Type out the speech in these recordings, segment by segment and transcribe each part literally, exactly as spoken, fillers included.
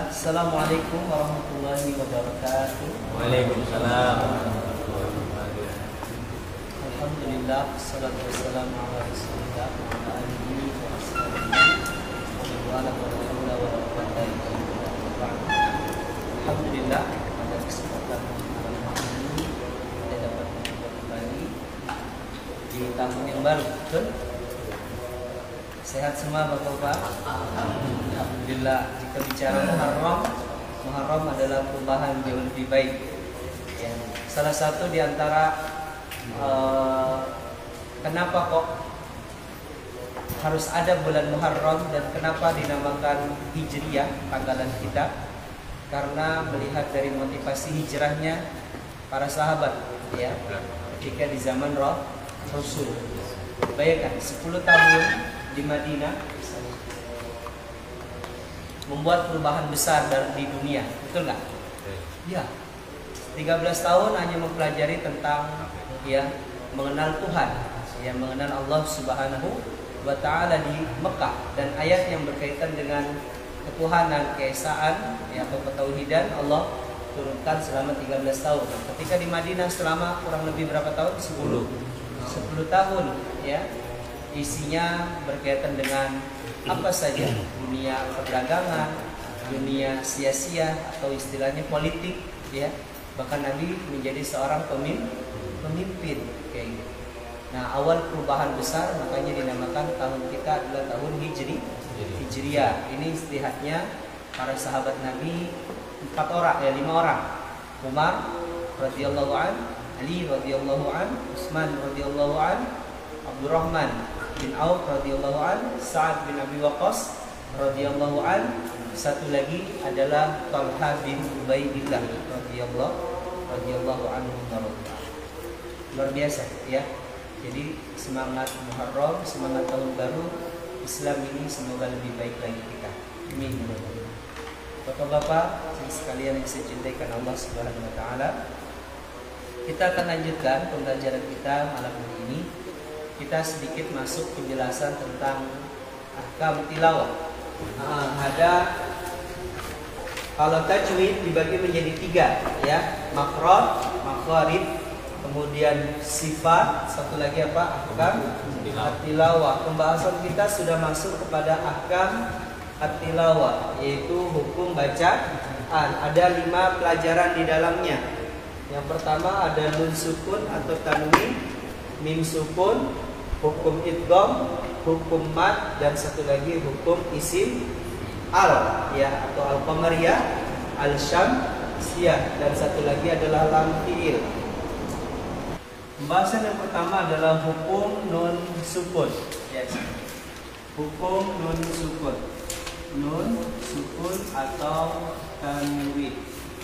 Bismillah. Assalamualaikum warahmatullahi wabarakatuh. Waalaikumsalam. Alhamdulillah, salatu wassalamu ala Rasulillah wa ala alihi wa ashabihi wa ala wa la wa quwwata illa billah. Alhamdulillah, pada kesempatan malam ini kita dapat berjumpa kembali di tahun yang baru. Betul? Sehat semua Bapak-bapak? Alhamdulillah. Jika bicara Muharram, Muharram adalah perubahan jauh lebih baik. Ya. Salah satu di antara uh, kenapa kok harus ada bulan Muharram dan kenapa dinamakan Hijriyah tanggalan kita? Karena melihat dari motivasi hijrahnya para sahabat, ya, ketika di zaman Roh Rasul. Bayangkan sepuluh tahun di Madinah membuat perubahan besar di dunia, betul nggak? Ya, tiga belas tahun hanya mempelajari tentang ya mengenal Tuhan, ya mengenal Allah Subhanahu wa Ta'ala di Mekah, dan ayat yang berkaitan dengan ketuhanan, keesaan, ya atau ketauhidan Allah turunkan selama tiga belas tahun. Ketika di Madinah selama kurang lebih berapa tahun? sepuluh tahun, ya. Isinya berkaitan dengan apa saja, dunia perdagangan, dunia sia-sia atau istilahnya politik, ya. Bahkan Nabi menjadi seorang pemimpin, pemimpin kayak gitu. Nah, awal perubahan besar makanya dinamakan tahun kita adalah tahun Hijri, Hijriyah. Ini istihadnya para sahabat Nabi empat orang, ya lima orang. Umar radhiyallahu an, Ali radhiyallahu an, Utsman radhiyallahu an, Abdurrahman bin Auf radhiyallahu an, Sa'ad bin Abi Waqqas radhiyallahu an, satu lagi adalah Talha bin Ubaidillah radhiyallahu radhiyallahu anhu. Luar biasa, ya. Jadi semangat Muharram, semangat tahun baru Islam ini semoga lebih baik lagi kita. Amin. Bapak-bapak sekalian yang saya cintai Allah Subhanahu wa Ta'ala, kita akan lanjutkan pembelajaran kita malam hari ini. Kita sedikit masuk penjelasan tentang ahkam tilawah. Nah, ada kalau tajwid dibagi menjadi tiga, ya, makhraj, makharij, kemudian sifat, satu lagi apa? Ahkam at-tilawah. Pembahasan kita sudah masuk kepada ahkam at-tilawah, yaitu hukum bacaan. Ada lima pelajaran di dalamnya. Yang pertama ada nun sukun atau tanwin, mim sukun, hukum idgham, hukum mad, dan satu lagi hukum isim al, ya, atau al-qamariyah, al-syamsiyah, dan satu lagi adalah lam fi'il. Pembahasan yang pertama adalah hukum nun sukun. Yes. Hukum nun sukun. Nun sukun atau tanwin.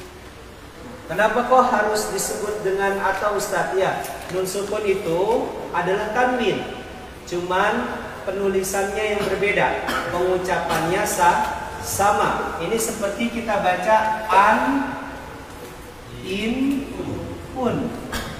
Kenapa kok harus disebut dengan atau Ustaz? Ya, nun sukun itu adalah tanwin, cuman penulisannya yang berbeda, pengucapannya sah, sama. Ini seperti kita baca an, in, un.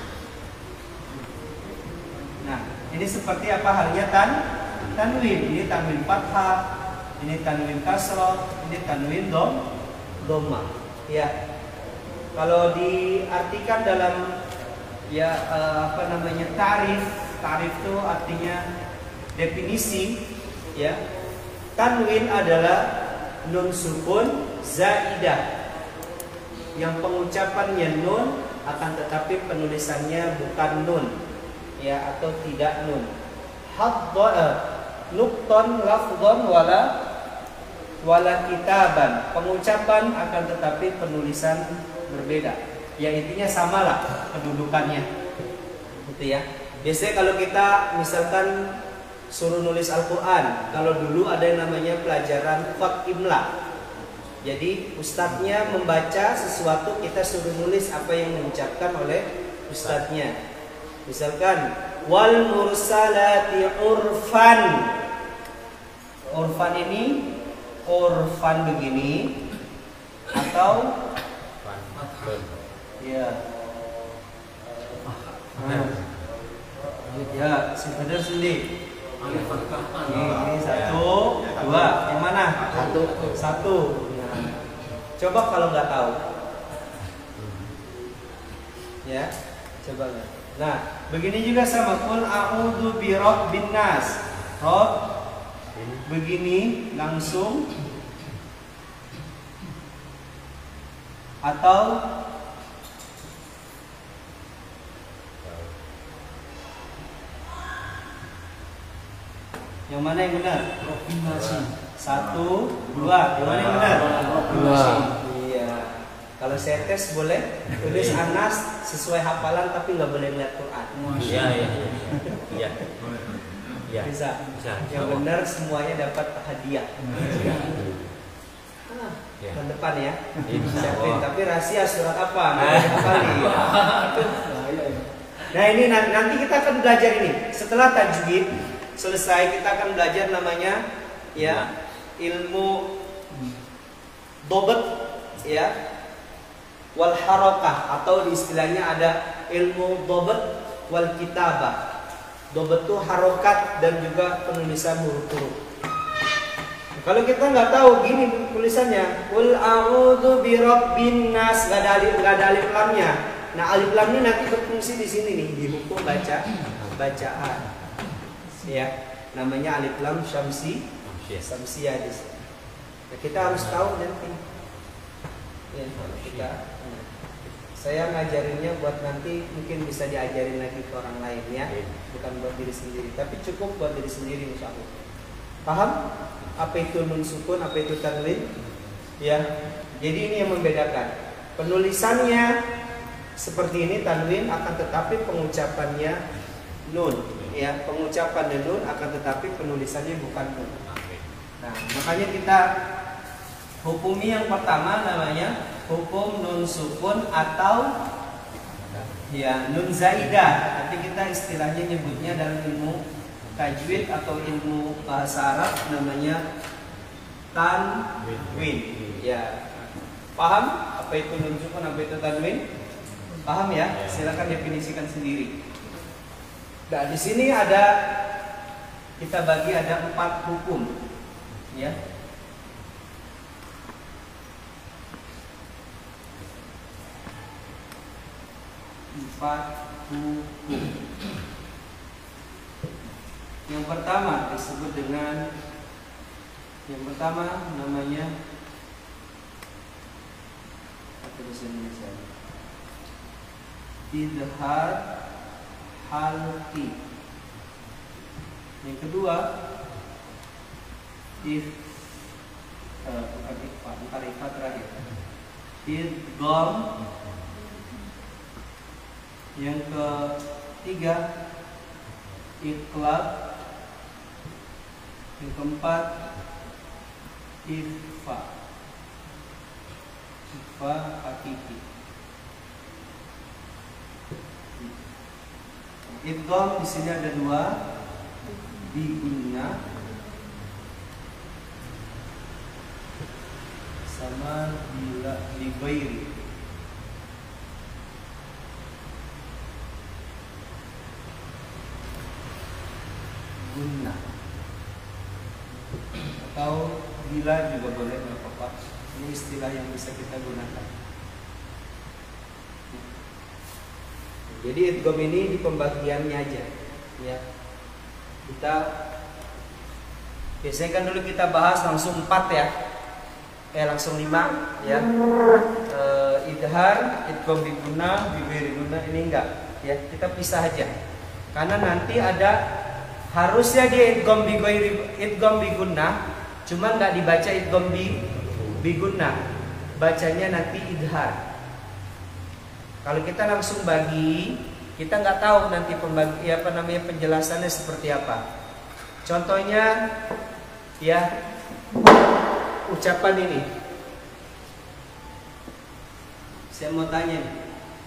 Nah, ini seperti apa halnya tan, tanwin. Ini tanwin fathah, ini tanwin kasrah, ini tanwin dom, doma. Ya. Kalau diartikan dalam ya uh, apa namanya tarif, tarif itu artinya definisi, ya. Tanwin adalah nun sukun zaidah yang pengucapannya nun akan tetapi penulisannya bukan nun, ya, atau tidak nun. Hadda nukton lafdhon wala wala kitaban, pengucapan akan tetapi penulisan berbeda. Ya, intinya samalah kedudukannya, gitu ya. Biasanya kalau kita misalkan suruh nulis Al-Quran, kalau dulu ada yang namanya pelajaran Fak Imla. Jadi ustadznya membaca sesuatu, kita suruh nulis apa yang diucapkan oleh ustadznya. Misalkan wal mursalati urfan. Urfan ini urfan begini atau ya, nah, ya, sebenarnya sendiri. Ini, ini satu, dua, yang mana? Satu, satu. Coba kalau nggak tahu. Ya, coba nggak. Nah, begini juga sama qul a'udzu birabbin nas. Rob, begini langsung atau yang mana yang benar? Satu, dua. Yang mana yang benar? Dua. Iya. Kalau saya tes boleh tulis Anas sesuai hafalan tapi nggak boleh lihat Quran. Iya, iya, iya. Iya. Bisa. Bisa. Yang benar semuanya dapat hadiah. Ah, Ya. tahun depan ya. Insya Siapin. Allah. Tapi rahasia surat apa? Nggak kali. Nah ini nan- nanti kita akan belajar ini. Setelah tajwid selesai kita akan belajar namanya ya ilmu dobet ya wal harokah atau di istilahnya ada ilmu dobet wal kitabah. Dobet itu harokat dan juga penulisan huruf-huruf. Kalau kita nggak tahu gini tulisannya, qul a'udzu birabbin nas, nggak ada alif, nggak ada alif lamnya. Nah alif lam ini nanti berfungsi di sini nih di hukum baca bacaan. Ya, namanya alif lam syamsi, syamsiyah di sini. Nah, kita harus tahu nanti. Ya, kita. Nah, saya ngajarinnya buat nanti mungkin bisa diajarin lagi ke orang lain ya, bukan buat diri sendiri, tapi cukup buat diri sendiri insya Allah. Paham? Apa itu nun sukun, apa itu tanwin? Ya, jadi ini yang membedakan. Penulisannya seperti ini tanwin, akan tetapi pengucapannya nun. Ya, pengucapan nun akan tetapi penulisannya bukan nun. Nah, makanya kita hukumi yang pertama namanya hukum nun sukun atau ya nun zaidah. Nanti kita istilahnya nyebutnya dalam ilmu tajwid atau ilmu bahasa Arab namanya tanwin. Ya, paham apa itu nun sukun, apa itu tanwin? Paham ya? Silakan definisikan sendiri. Nah, di sini ada kita bagi ada empat hukum, ya. Empat hukum. Yang pertama disebut dengan yang pertama namanya apa bahasa Indonesia? Idhar halqi. Yang kedua if uh, bukan ikhfa, bukan ikhfa terakhir. Idgham. Yang ketiga iqlab. Yang keempat ikhfa. Ikhfa hakiki. Idgham di sini ada dua, bigunnah sama bila bighairi. Gunnah atau bila juga boleh, nggak apa-apa. Ini istilah yang bisa kita gunakan. Jadi idgham ini di pembagiannya aja, ya. Kita biasanya kan dulu kita bahas langsung empat ya, eh langsung lima, ya. E, idhar, idgham bigunnah, bighairi gunnah ini enggak, ya. Kita pisah aja, karena nanti ada harusnya dia idgham bighairi, idgham bigunnah, cuma nggak dibaca idgham bigunnah, bacanya nanti idhar. Kalau kita langsung bagi, kita nggak tahu nanti pembagi apa namanya penjelasannya seperti apa. Contohnya, ya ucapan ini. Saya mau tanya nih.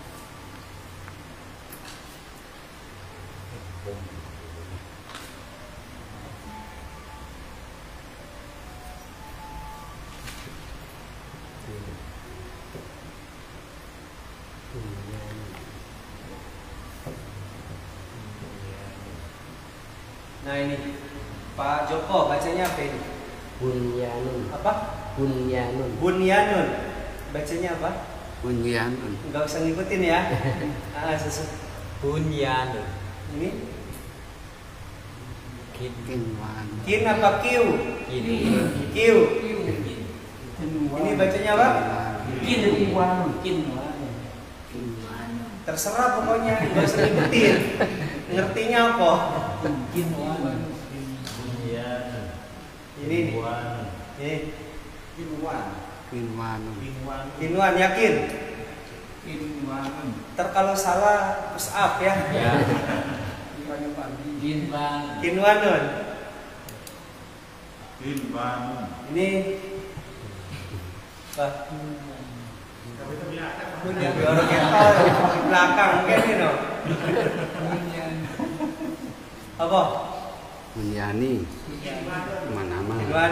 Nah ini Pak Joko bacanya apa ini? Bunyanun. Apa? Bunyanun. Bunyanun. Bacanya apa? Bunyanun. Enggak usah ngikutin ya. Ah, susu. Bunyanun. Ini Kin. Kinwan. kin apa kiu? Kini. Kiu. Ini bacanya apa? Kinwan. Kinwan. Terserah pokoknya, enggak usah ngikutin. Ngertinya apa? Kinwan. Bunyanun. Ini nih. Bunyan. Ini Kinwan. Kinwanun. Kinwan yakin? Kinwan. Ntar kalau salah push up ya. Ya. Kinwan. Kinwanun. Ini apa? Punya orang kita di belakang mungkin ini no. Apa? Bunyani. Mana-mana. Kinwan.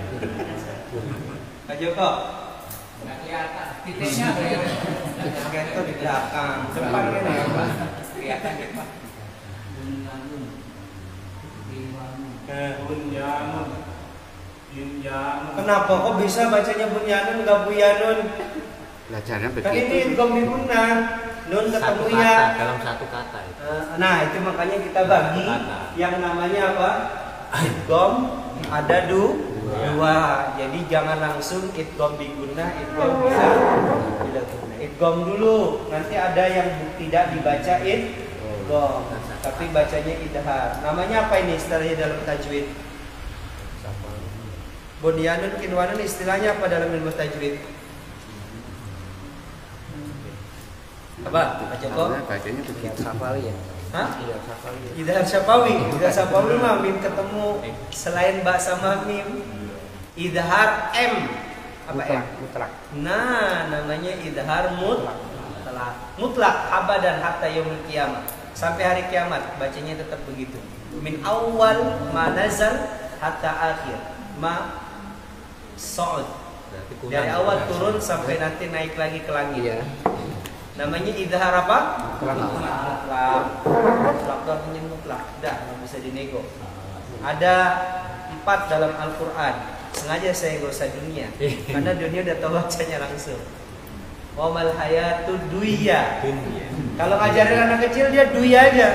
Kak Joko. Nggak kelihatan. Titiknya apa ya? Keto di belakang, depan kan ya Pak? Kelihatan ya Pak. Bunyanun. Kinwanun. Eh, Kenapa kok bisa bacanya bunyanun nggak buyanun? Belajarnya Kan ini begitu. idgham di gunah, nun Satu ketemu kata, ya. dalam satu kata itu. Eh, Nah itu makanya kita bagi Kata. yang namanya apa? Idgham ada du dua. Jadi jangan langsung idgham di gunah, idgham bila bila gunah. Idgham dulu. Nanti ada yang tidak dibaca idgham, tapi bacanya idhar. Namanya apa ini istilahnya dalam tajwid? Bunyanun kinwanun istilahnya apa dalam ilmu tajwid? Apa? Pak Joko? Soalnya bacanya begitu. Safali ya. Hah? Iya, Safali. Idhar syafawi. Idhar syafawi mah mim ketemu selain ba sama mim. Idhar M. Apa M? Mutlak. Nah, namanya idhar mutlak. Mutlak abadan hatta yaumil qiyamah. Sampai hari kiamat bacanya tetap begitu. Min awal ma nazal hatta akhir. Ma sa'ud. Berarti kurang. Dari awal turun sampai nanti naik lagi ke langit. Iya. Namanya idhar apa? Mutlak. Mutlak. Mutlak itu artinya mutlak. Dah, nggak bisa dinego. Ada empat dalam Al-Quran. Sengaja saya nggak usah dunia, karena dunia udah tahu bacanya langsung. Wa mal hayatud dunya. Dunia. Kalau ngajarin anak kecil dia duya aja.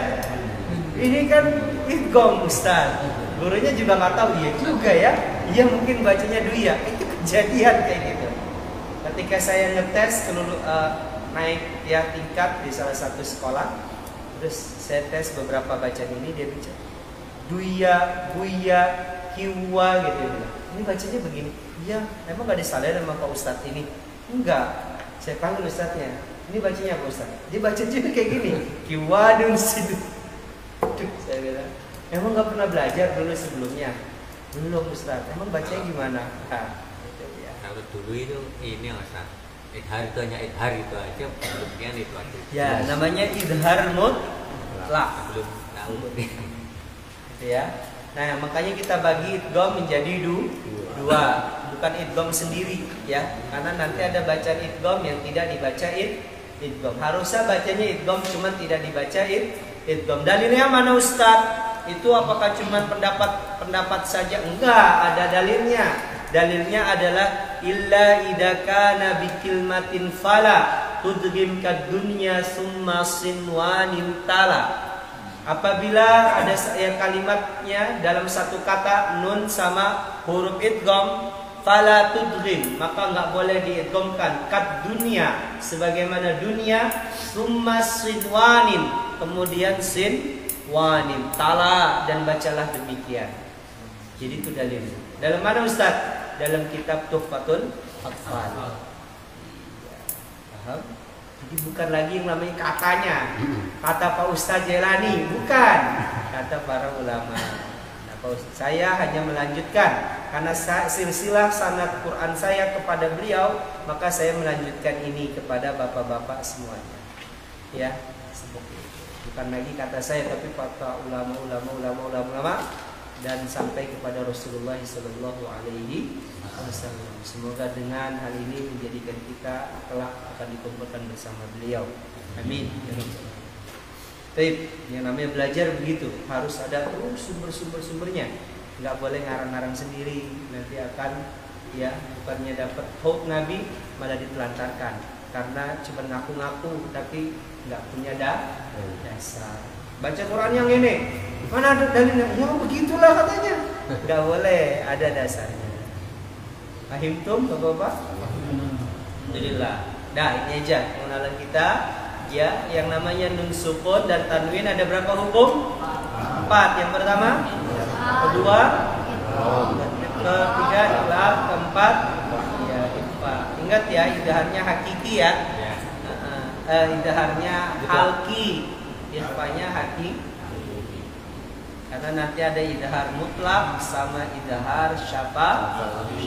Ini kan idgham Ustaz. Gurunya juga nggak tahu, iya juga ya. Iya mungkin bacanya duya. Itu kejadian kayak gitu. Ketika saya ngetes kelulu, uh, naik ya tingkat di salah satu sekolah, terus saya tes beberapa bacaan ini, dia baca duya, buya, kiwa gitu. Dia bilang, ini bacanya begini. Iya, emang gak disalahin sama Pak Ustadz ini? Enggak. Saya panggil Ustadznya. Ini bacanya apa Ustadz? Dia baca juga kayak gini. Kiwadun sidu. Duh, saya bilang, emang gak pernah belajar dulu sebelumnya? Belum Ustadz. Emang bacanya gimana? Nah, itu dia. Kalau dulu itu ini Ustaz. Idhar itu hanya idhar itu aja, belumnya itu aja. Ya, namanya idhar mutlak. Belum tahu. Gitu ya. Nah, makanya kita bagi idgham menjadi du, dua, bukan idgham sendiri ya. Karena nanti ada bacaan idgham yang tidak dibaca id, idgham. Harusnya bacanya idgham cuma tidak dibaca id, idgham. Dalilnya mana Ustaz? Itu apakah cuma pendapat pendapat saja? Enggak, ada dalilnya. Dalilnya adalah illa idza kana bi kilmatin fala tudghim kad dunya summa sinwanin tala. Apabila ada ya, kalimatnya dalam satu kata nun sama huruf idgham fala tudghim, maka enggak boleh diidghamkan kad dunya sebagaimana dunia summa sinwanin kemudian sin wanin tala dan bacalah demikian. Jadi itu dalilnya. Dalam mana Ustaz? Dalam kitab Tuhfatul Atfal. Paham? Jadi bukan lagi yang namanya katanya, kata Pak Ustaz Jelani, bukan, kata para ulama. Nah, Pak Ustaz, saya hanya melanjutkan karena silsilah sanad Quran saya kepada beliau, maka saya melanjutkan ini kepada bapak-bapak semuanya. Ya, bukan lagi kata saya, tapi kata ulama-ulama, ulama-ulama dan sampai kepada Rasulullah Sallallahu Alaihi Wasallam. Semoga dengan hal ini menjadikan kita kelak akan dikumpulkan bersama beliau. Amin. Baik, yang namanya belajar begitu, harus ada terus sumber-sumber sumbernya. Nggak boleh ngarang-ngarang sendiri, nanti akan ya, bukannya dapat hud Nabi malah ditelantarkan karena cuma ngaku-ngaku tapi nggak punya dah dasar. Baca Quran yang ini, mana ada dalilnya? Ya begitulah katanya. Nggak boleh, ada dasarnya. Paham tum, bapak-bapak? Alhamdulillah. Nah, ini aja pengenalan kita. Ya, yang namanya nun sukun dan tanwin ada berapa hukum? Empat. Yang pertama, kedua, ketiga, ikhlas, keempat, ya ikhfa. Ingat ya, idharnya hakiki ya. Uh, uh, idharnya halki, ikhfanya hakiki. Karena nanti ada idhar mutlak sama idhar syafa.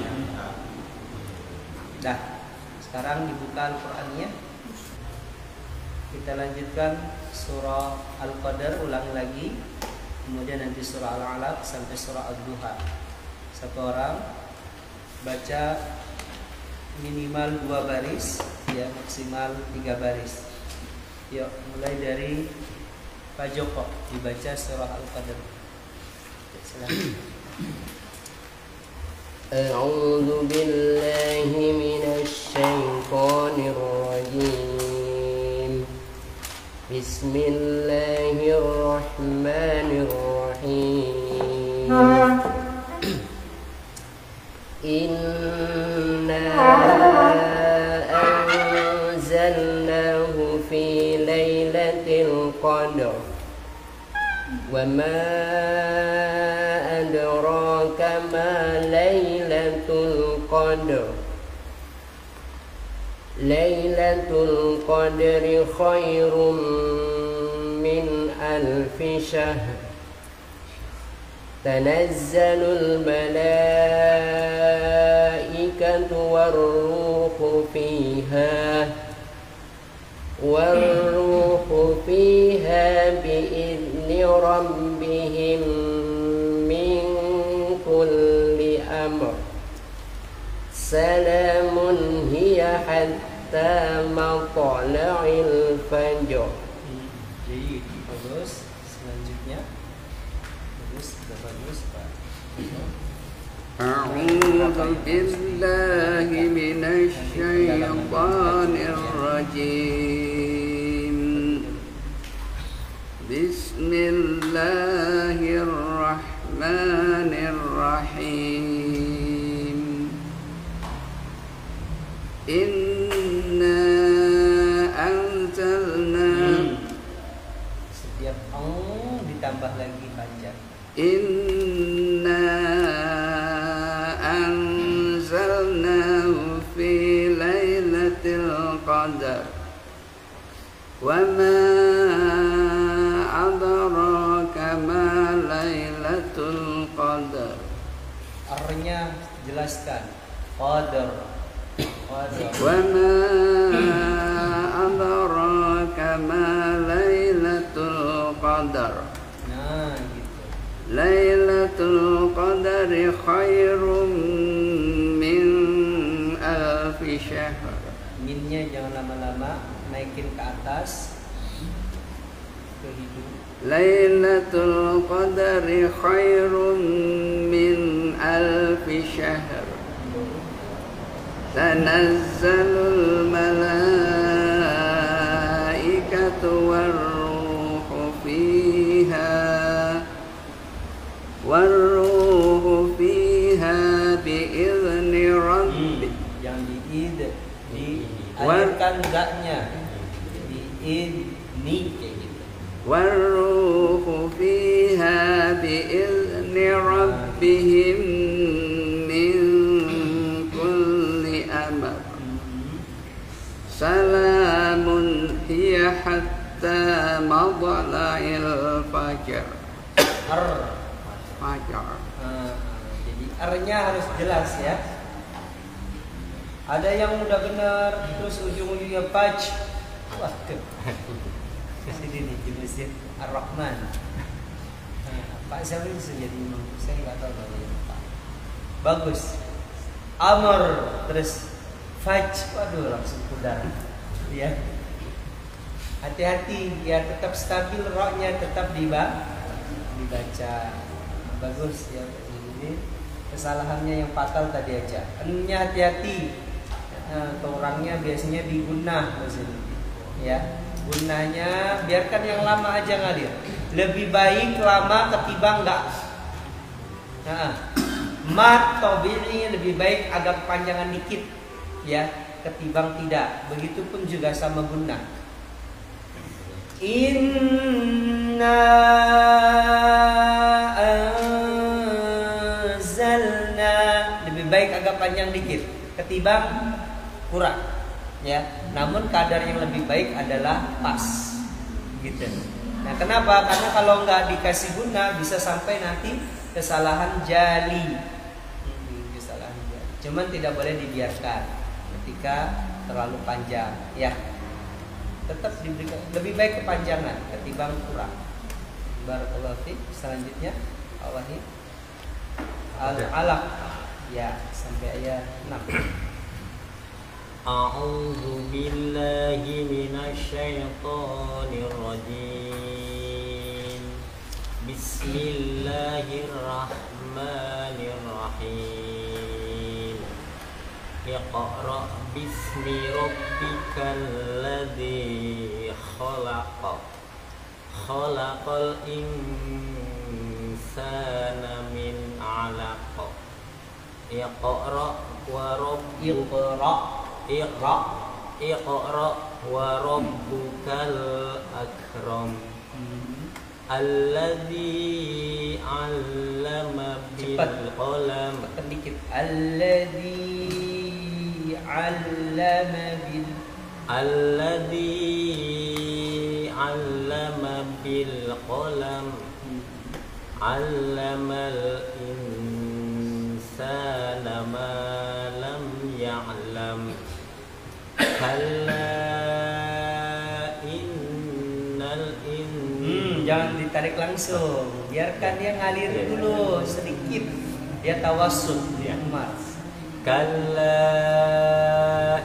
Dah, sekarang dibuka Al-Qur'annya. Kita lanjutkan surah Al-Qadar, ulang lagi. Kemudian nanti surah Al-Alaq sampai surah Ad-Duha. Satu orang baca minimal dua baris, ya maksimal tiga baris. Yuk, mulai dari Pak Joko dibaca surah Al-Qadar. Silakan. A'udzu billahi minasy syaithanir rajim. Bismillahirrahmanirrahim. Inna anzalnahu fi lailatul qadar. Wa ma adraka ma lailatul qadar. Lailatul qadri khairum min alfi syahr. Tanazzalul malaikatu warruhu fiha warruhu fiha bi'izni rabbihim min kulli amr. Salamun hiya hatta matla'il fajr. Jadi bagus. Selanjutnya bagus, sudah bagus Pak. A'udzu billahi minasy syaithanir rajim. Bismillahirrahmanirrahim. Inna anzalna. Setiap ang ditambah lagi panjang. Inna anzalnahu fi lailatul qadar. Wa ma adraka ma lailatul qadar. R-nya jelaskan. Qadar. Qadar. Wa ma adraka ma lailatul qadar. Nah, gitu. Lailatul qadri khairum min alfi syahr. Minnya jangan lama-lama, naikin ke atas ke hidung. Lailatul qadri khairum min alfi syahr. Tanazzalul malaikatu warruhu fiha warruhu fiha bi'izni rabbi. Yang di id, di alirkan enggaknya. Di id ni kayak gitu. Warruhu fiha bi'izni rabbihim min kulli amr. Salamun hiya hatta madla'il fajr. R. Fajar. Nah, jadi R-nya harus jelas ya. Ada yang udah benar, terus ujung-ujungnya faj. Wah, ke sini nih di masjid Ar-Rahman. Nah, Pak siapa ini bisa jadi imam? Saya nggak tahu kalau ini Pak. Bagus. Amr terus faj. Waduh, langsung pudar. Ya. Hati-hati, ya tetap stabil rohnya, tetap diba dibaca. Bagus ya ini. kesalahannya yang fatal tadi aja. Ennya hati-hati. Nah, orangnya biasanya digunah maksudnya. Ya, gunanya biarkan yang lama aja ngalir. Lebih baik lama ketimbang enggak. Nah, mat tabi'i lebih baik agak panjangan dikit ya ketimbang tidak. Begitupun juga sama gunah. Inna anzalna lebih baik agak panjang dikit ketimbang kurang ya. Namun kadar yang lebih baik adalah pas gitu. Nah, kenapa? Karena kalau nggak dikasih guna bisa sampai nanti kesalahan jali. Kesalahan jali. Cuman tidak boleh dibiarkan ketika terlalu panjang ya. Tetap diberikan lebih baik kepanjangan ketimbang kurang. Barakallahu fiik. Selanjutnya Al-Wahid Al-Alaq ya sampai ayat enam. A'udzu billahi minasyaitonir rajim. Bismillahirrahmanirrahim. Iqra bismi rabbikal ladzi khalaq. Khalaqal insana min 'alaq. Iqra wa rabbuka Iqra Iqra wa rabbukal akram alladzi 'allama bil qalam. Sedikit. Alladzi 'allama bil alladzi 'allama bil qalam 'allamal insana ma lam ya'lam. Kalla innal in hmm, jangan ditarik langsung, biarkan dia ngalir dulu sedikit, dia tawassut ya mas. Kalla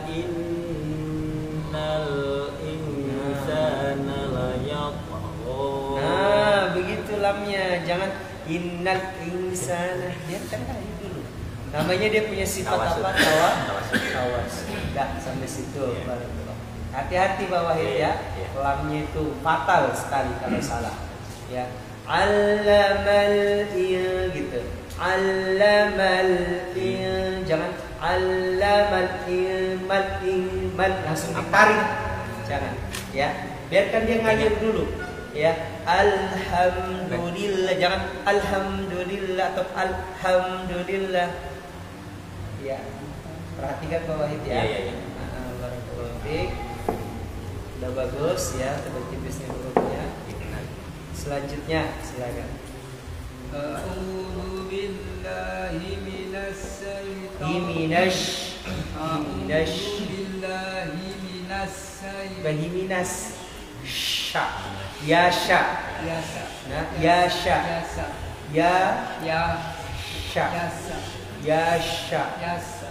innal insana la yatgha. Nah begitu lamnya, jangan innal insana, biarkan ngalir dulu. Namanya dia punya sifat apa? Tawa, tawas. Dah sampai situ. Yeah. Hati-hati Pak Wahid ya. Yeah. Lamnya itu fatal sekali kalau salah. Ya. Allamal il gitu. Allamal il, jangan allamal ilmal ilmal langsung ditarik. Jangan. Ya. Biarkan dia ngalir dulu. Ya. Alhamdulillah, jangan alhamdulillah atau alhamdulillah. Ya, perhatikan Pak Wahid ya. Iya, iya, iya. Barakallahu fiik. Udah bagus ya, tebal tipisnya hurufnya. Selanjutnya silakan. A'udzu billahi minas syaitonir Himinas Himinas A'udzu billahi minas syaitonir Bahiminas Sya Ya Sya Yasa Nah, Ya Sya Yasa Ya Ya Sya Yasa Ya Sya Yasa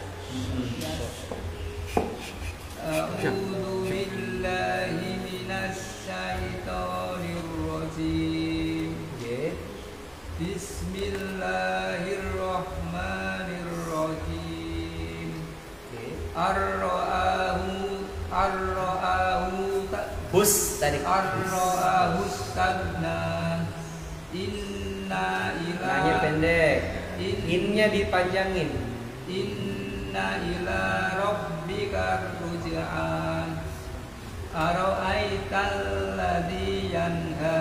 A'udzu billahi minas syaitonir rajim. Bismillahirrahmanirrahim. Ar-ra'ahu ar-ra'ahu Hus tadi ar-ra'ahu stagna. Inna ila Nanya pendek. In- Innya dipanjangin. Inna ila rabbika ruj'an. Ara'aital ladzi yanha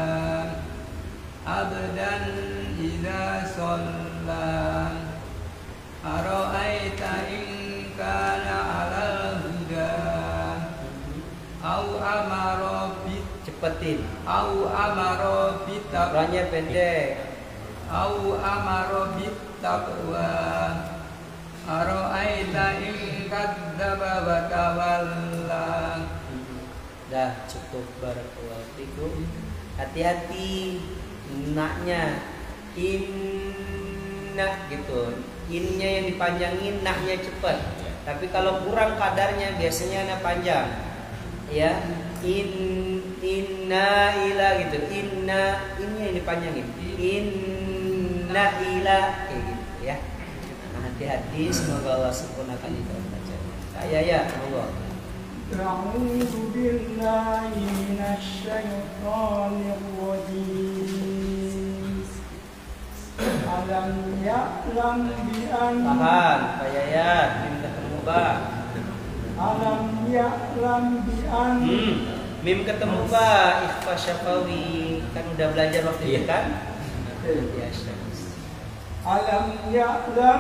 abdan idza shalla. Ara'aita in kana 'alal huda au amara bit Cepetin. au amara bit Nanya pendek. au amara bit taqwa. Ara'aita in kadzdzaba wa tawalla. Dah cukup barakallahu fikum. Hati-hati naknya inna gitu. Innya yang dipanjangin, naknya cepat. Tapi kalau kurang kadarnya biasanya anak panjang. Ya, in inna ila gitu. Inna innya yang dipanjangin. Inna ila kayak gitu ya. Hati-hati, semoga Allah sempurnakan ibadah bacanya. Ya ya, Allah. أعوذ بالله من الشيطان الرجيم ألم يعلم بأن Tahan, Pak Yayat, mim ketemu ba. ألم يعلم بأن Hmm, mim ketemu ba, ikhfa syafawi. Kan udah belajar waktu itu kan? Ya, ألم يعلم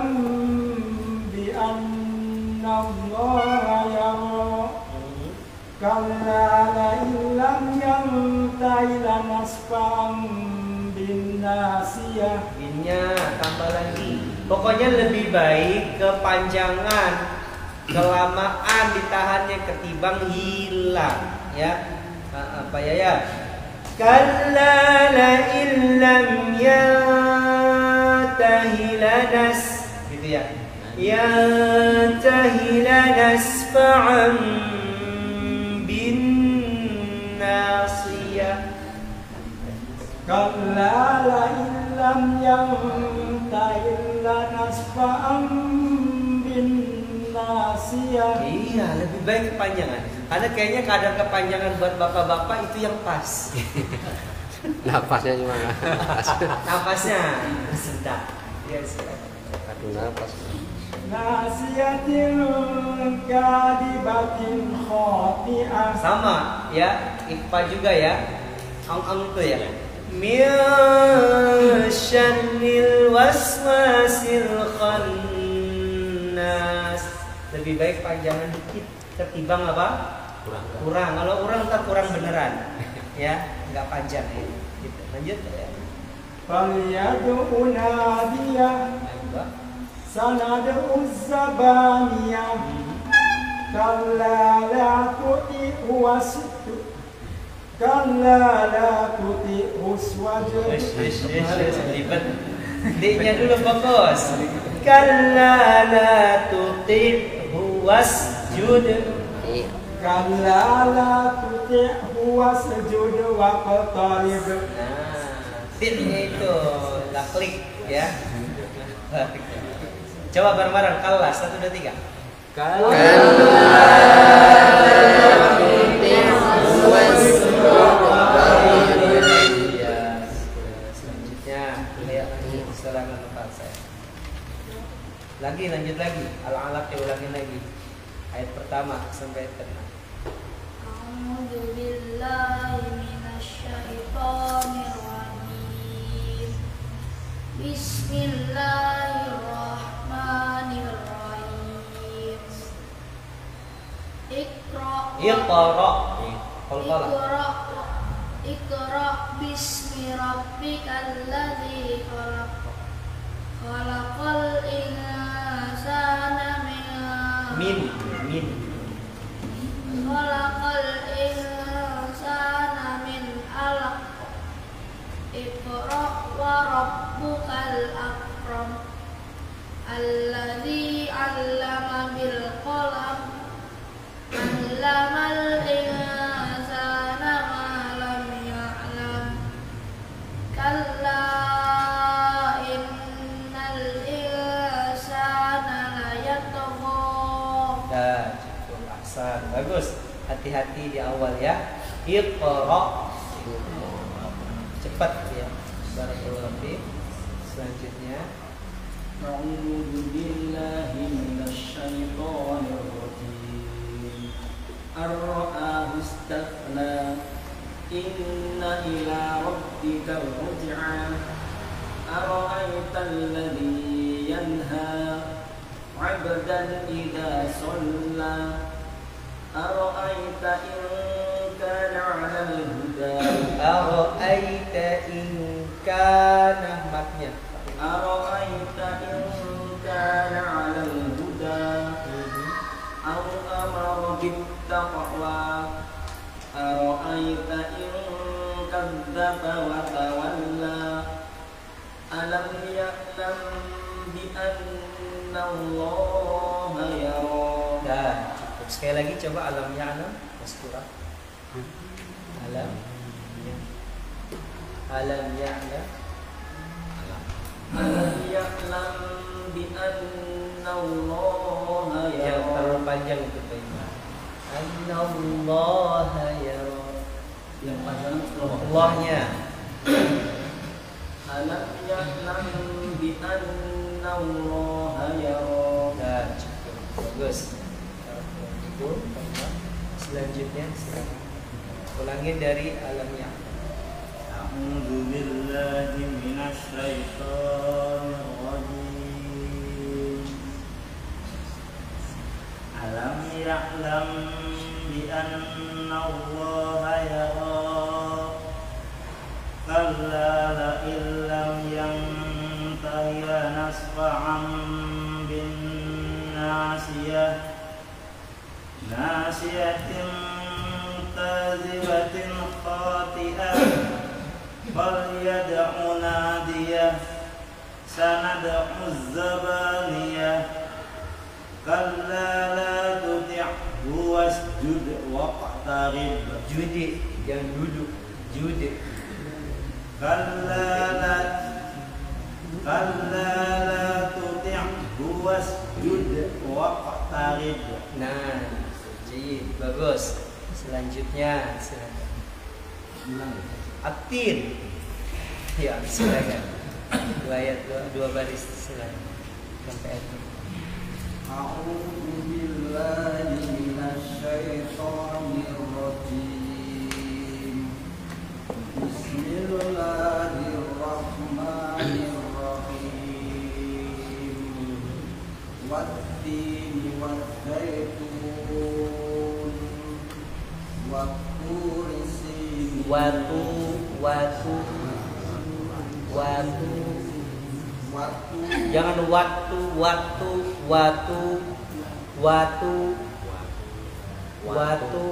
بأن الله يرى كلا لئن لم ينته لنسفعا بالناصية. Binnya tambah lagi. Pokoknya lebih baik kepanjangan, kelamaan ditahannya ketimbang hilang, ya. Apa ya ya? Kalla la illam yantahi lanas, gitu ya. Yantahi lanasfa'an bin nasiyah. كلا لئن لم ينته لنسفعا بالناصية. Iya, lebih baik kepanjangan. Karena kayaknya kadar kepanjangan buat bapak-bapak itu yang pas. Napasnya gimana? Napasnya sedap. Iya, sedap. Aduh napas. ناصية كاذبة خاطئة. Sama ya, ikhfa juga ya. Ang-ang itu ya. Min syarril waswasil khannas. Lebih baik panjangan dikit ketimbang apa? Kurang. Kurang. Kalau kurang ntar kurang beneran. Ya, nggak panjang ya. Gitu. Lanjut ya. فليدع ناديه Ayo, سندع الزبانية كلا لا تطعه واسجد كلا لا تطعه واسجد. Ribet. D-nya dulu fokus. Kalla la tuti'hu wasjud. Iya. كلا لا تطعه واسجد واقترب. Nah, D-nya itu lah klik ya. Coba bareng-bareng kalla satu dua tiga. Selanjutnya lihat lagi serangan tempat saya. Lagi lanjut lagi. Al-alaq diulangi lagi. Ayat pertama sampai ayat keenam. A'udzu billahi minasyaitonir rajim. Bismillahirrahmanirrahim. Iqra Iqra. Qalqalah. Iqra Iqra bismi rabbikal ladzi khalaq. Khalaqal insana min Min min. Khalaqal insana min 'alaq. Iqra wa rabbukal akram. Alladzi 'allama bil qalam. 'Allamal insana ma lam ya'lam. Kalla innal insana layatgha. Dah cukup ahsan. Bagus. Hati-hati di awal ya. Iqra. Cepat ya. Barakallahu fiik. Selanjutnya أعوذ بالله من الشيطان الرجيم أرآه استغنى إن إلى ربك الرجعى أرأيت الذي ينهى عبدا إذا صلى أرأيت إن كان على الهدى Ara'aita in kana matnya. أرأيت إن كان على الهدى أو أمر بالتقوى أرأيت إن كذب وتولى ألم يعلم بأن الله يرى. Dah cukup. Sekali lagi coba alam ya'lam maskurah. Alam ya. Alam ya'lam. Alam ya'lam bi anna Allah Yang yara. terlalu panjang itu Pak Imam. Anna Allah yara. Yang panjang Allahnya. Alam ya'lam bi anna Allah yara. Nah, cukup bagus. Itu Pak Imam. Selanjutnya silakan. Ulangi dari alamnya. A'udzu billahi minasy syaithanir rajim. Alam ya'lam bi anna Allah yara. Kalla la illam yantahi lanasfa'an bin nasiyah nasiyatin kazibatin khati'ah falyad'u nadiyah sanad'u zabaniyah kalla la tuti'hu wasjud waqtarib. Judi, jangan duduk. Judi. Kalla la kalla la tuti'hu wasjud waqtarib. Nah, jadi bagus. Selanjutnya silakan. Atin. Ya, silakan. Dua ayat, dua, dua baris silakan. Sampai itu. A'udzu billahi minasy syaithanir rajim. Bismillahirrahmanirrahim. Wat-tini waz-zaitun wat-turi sinin. Watu, watu, watu. Watu Jangan waktu, waktu, watu, watu, watu.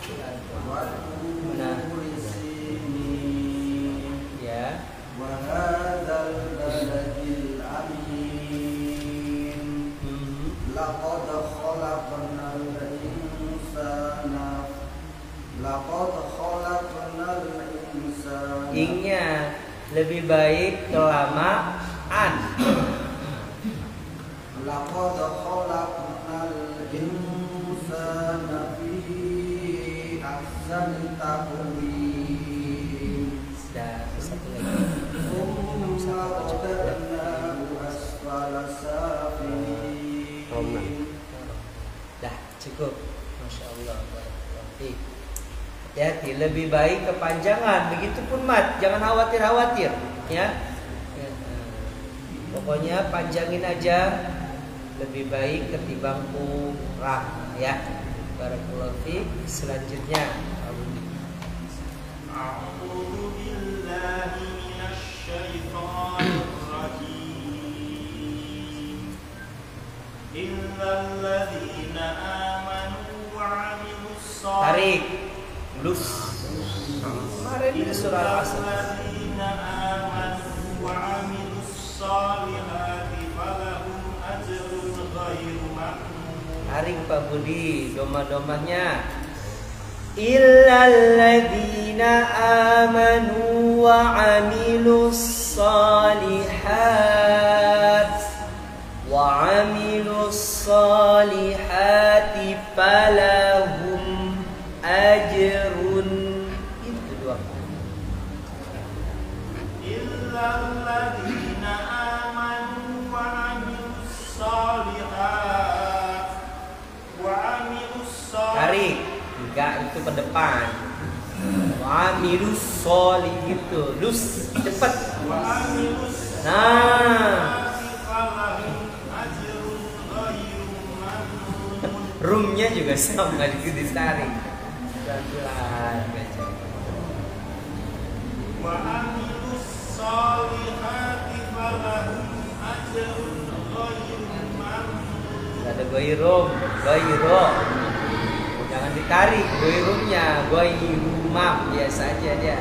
Nah, wat-turi sinin. ya. Wa hadzal baladil amin. Mhm. Laqad khalaqnal insana Laqad khalaqnal insana Ingat, lebih baik kelamaan. Laqad khalaqnal insana fi ahsani taqwim. Sudah satu lagi. Thumma radadnahu asfala safilin. Dah cukup. Masya Allah. Barakallahu. Hati-hati, lebih baik kepanjangan. Begitupun mat, jangan khawatir-khawatir, ya. Ya. Pokoknya panjangin aja, lebih baik ketimbang kurang, ya. Barakallahu fiik. Selanjutnya, A'udzu billahi minasy syaithanir rajim. Illal ladzina amanu wa 'amilus shalihati. tarik, lus. Kemarin di surah Al-Asr. Alladzina amanu wa 'amilus shalihati falahum ajrun ghairu mamnun. Tarik Pak Budi, doma-domanya. Illalladzina amanu wa 'amilus shalihat wa 'amilus shalihati falahum ajrun. Itu dua. Illalladzina amanu wa 'amilus shalihat wa 'amilus shalihati. Tarik. Enggak, itu ke depan. Wa 'amilus sholih gitu. Lus, cepat. Wa 'amilus Nah, falahum ajrun ghairu mamnun. roomnya juga sama gitu ditarik. Pelan-pelan baca. Wa 'amilus shalihati falahum ajrun ghairu mamnun. Ada goirum, goiro. Jangan ditarik goirumnya, goirumam biasa aja dia.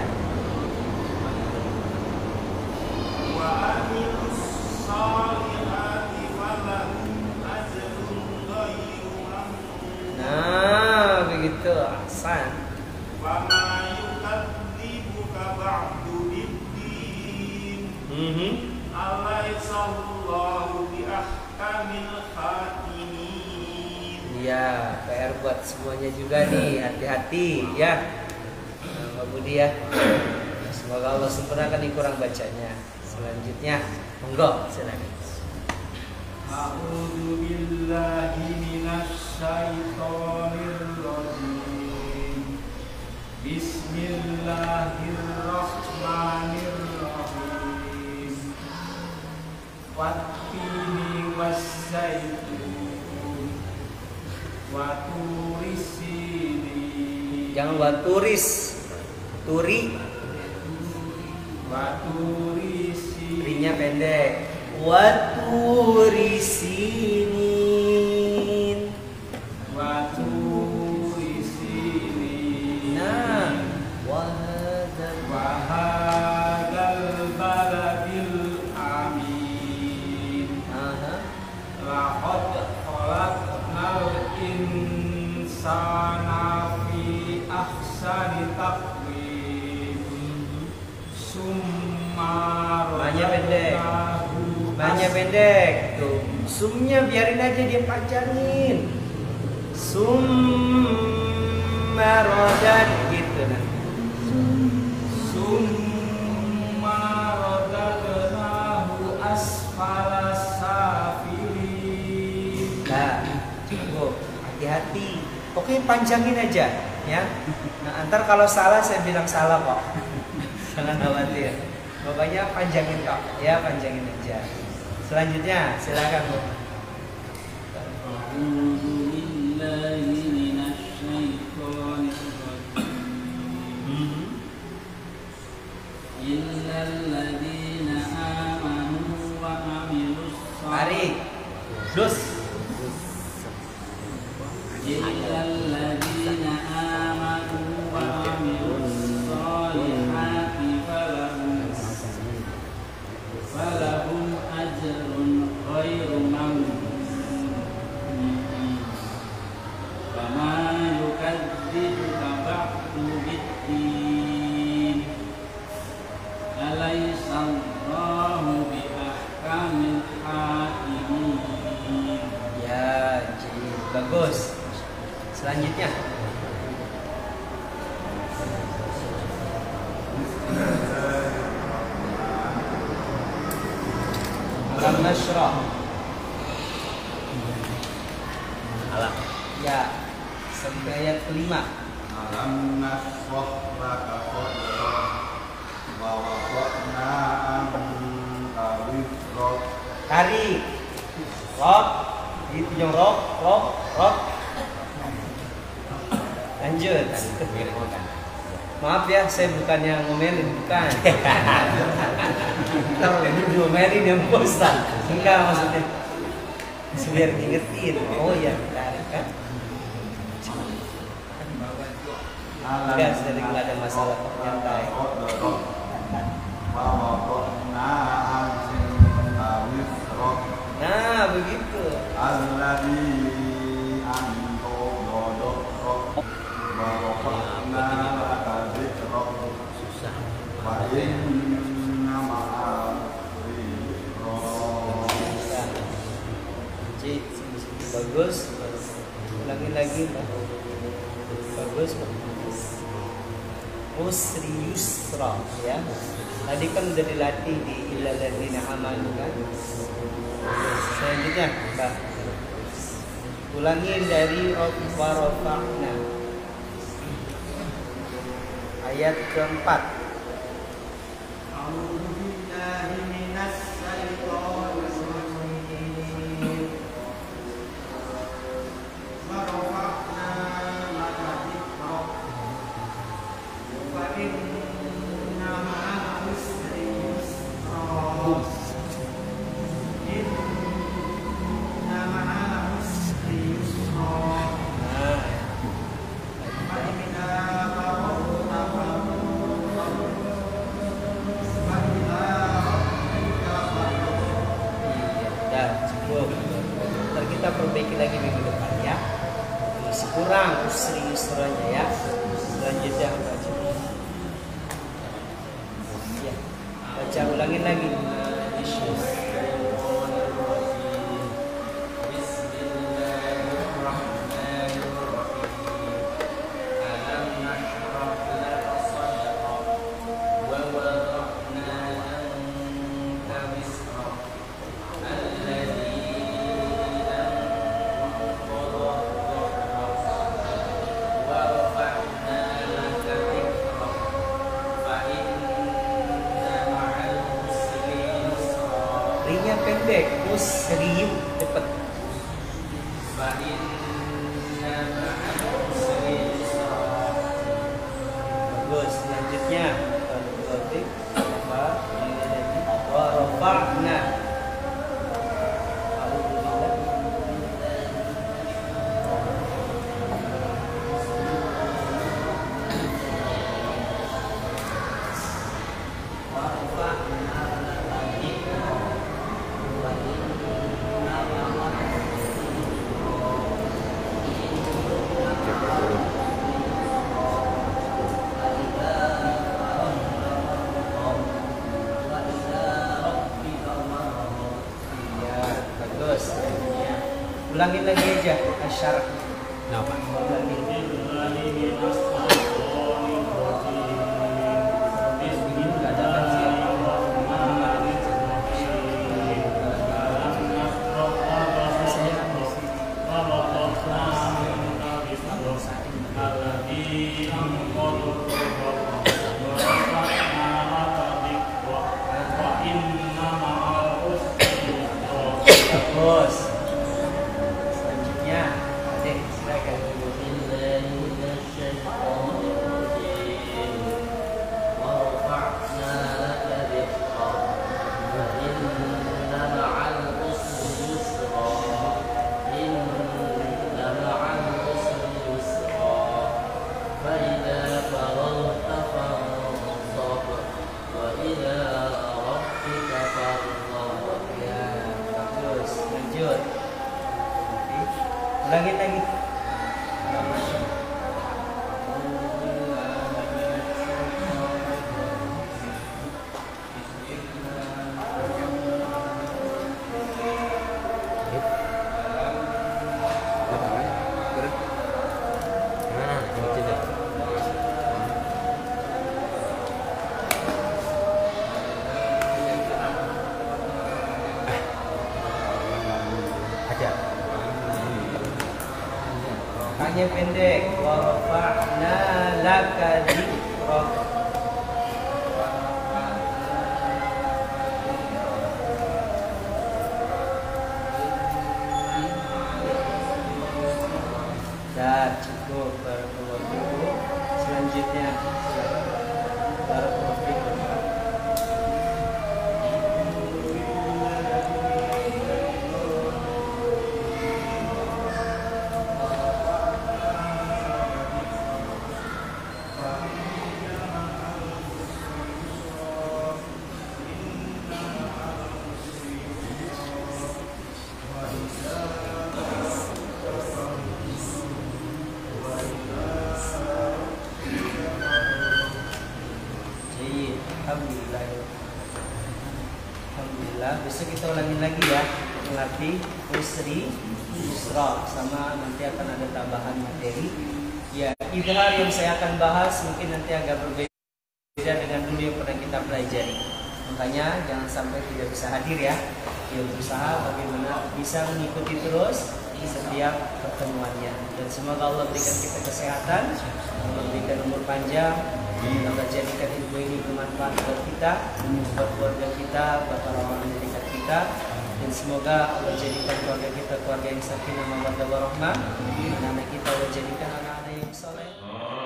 Wa 'amilus shalihati falahum ajrun ghairu mamnun. Nah, begitu. Ahsan. Fama yukadzibuka ba'du biddin. Mhm. Alai bawahnya juga nih, hati-hati ya. Nah, Mbak Budi ya. Semoga Allah sempurnakan yang kurang bacanya. Selanjutnya, monggo silakan. A'udzu billahi minasy syaithanir rajim. Bismillahirrahmanirrahim. Wattini waszaitun wa turi sinin. Jangan buat turis. Turi, Wa turi sinin. rinya pendek. Waturi sinin. Wa turi sinin. Nah, wahadal Wa hadzal baladil amin. Aha. Laqad khalaqnal insana fi ahsani taqwim. Summa Banyak pendek. radadnahu Banyak pendek. Tuh, sumnya biarin aja dia panjangin. Summa rodan gitu nah. Summa radadnahu asfala safilin. Nah, cukup. Hati-hati. Oke, panjangin aja ya. Nah, antar kalau salah saya bilang salah kok. Jangan khawatir. Pokoknya panjangin kok. Ya, panjangin aja. Selanjutnya, silakan Bu. A'udzu billahi minasy syaithanir rajim. Illal ladzina amanu wa 'amilus Tarik. Dus. Illal ladzina amanu wa 'amilus shalihati falahum falahum ajrun ghairu mamnun. Fama yukadzibuka ba'du bid-din. Alaysa Allahu bi ahkamil hakimin. Ya, Ji. Bagus. Selanjutnya. Alam nashrah. Alam. Ya, sampai ayat kelima. Alam nashrah laka sadrak wa wada'na anka wizrak. Tarik. Rok. Itu yang rok, rok, rok. Lanjut. Maaf ya, saya bukannya ngomelin, bukan. Kalau ini diomelin yang Ustaz. Enggak maksudnya. Biar diingetin. Oh iya, tarik kan. Enggak, sedang nggak ada masalah kok, nyantai. Wa wada'na anka wizrak. Nah, begitu. Alladzi anto dodok wa rafa'na laka dzikrak. Susah. Wa inna ma'al yusra. Cik, bagus. Ulangi lagi, Pak. Bagus, Pak. Usri yusra, ya. Tadi kan udah dilatih di illal ladzina amanu kan. Selanjutnya, Pak. Ulangi dari wa rafa'na. Ayat keempat. A'udzu billahi minasy syaithanir rajim. Wa rafa'na laka dzikrak. Wa inna ma'al usri yusra. Inna ma'al usri yusra. Nah, Fa idza faragta fansab. Fa idza rabbika farghab. iya, dah cukup. Ntar kita perbaiki lagi minggu depan ya. Masih kurang usri yusranya ya. Selanjutnya baca. Ya, baca ulangin lagi. pendek, musri cepat. Bagus. Selanjutnya wa rafa'na. Ulangin lagi aja asyarat. Kenapa? Bos. Selanjutnya, Adik, silakan. Lanjut. Ulangin lagi. Hanya pendek. Wa rafa'na laka dzikrak. Dan cukup barakallahu fikum. Selanjutnya barakallahu fikum. Alhamdulillah. Alhamdulillah. Besok kita ulangin lagi ya. Mengerti usri, yusra, sama nanti akan ada tambahan materi. Ya, idhar yang saya akan bahas mungkin nanti agak berbeda dengan dulu yang pernah kita pelajari. Makanya jangan sampai tidak bisa hadir ya. Ya berusaha bagaimana bisa mengikuti terus setiap pertemuannya. Dan semoga Allah berikan kita kesehatan, Allah berikan umur panjang. Allah jadikan ilmu ini bermanfaat buat kita, buat keluarga kita, buat orang-orang yang dekat kita, dan semoga Allah jadikan keluarga kita keluarga yang sakinah mawaddah warahmah, anak-anak kita Allah jadikan anak-anak yang saleh.